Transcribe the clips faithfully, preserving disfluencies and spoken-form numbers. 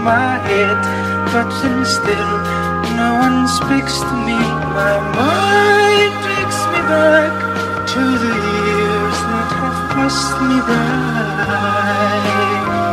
my head, but then still no one speaks to me. My mind takes me back to the years that have passed me by.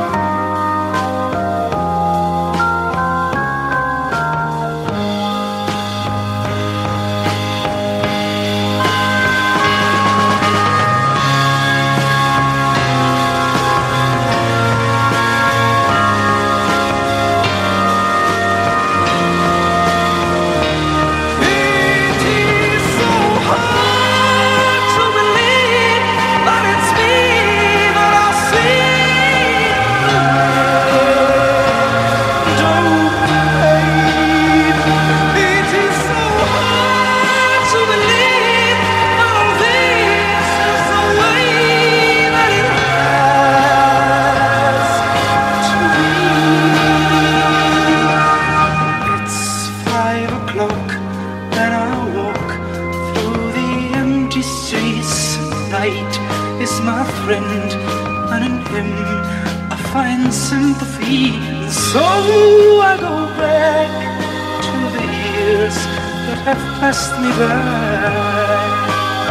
Sympathy, and so I go back to the years that have passed me by.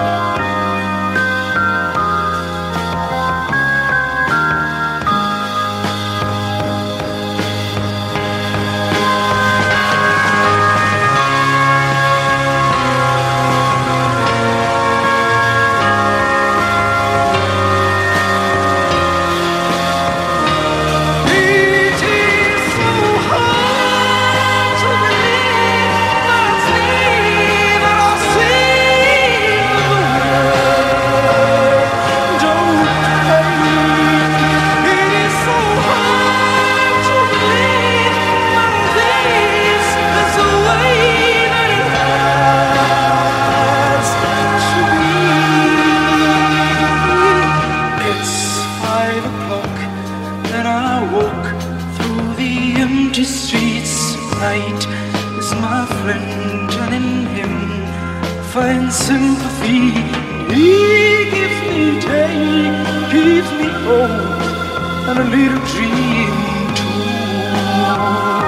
Find sympathy, he gives me day, gives me hope, and a little dream too.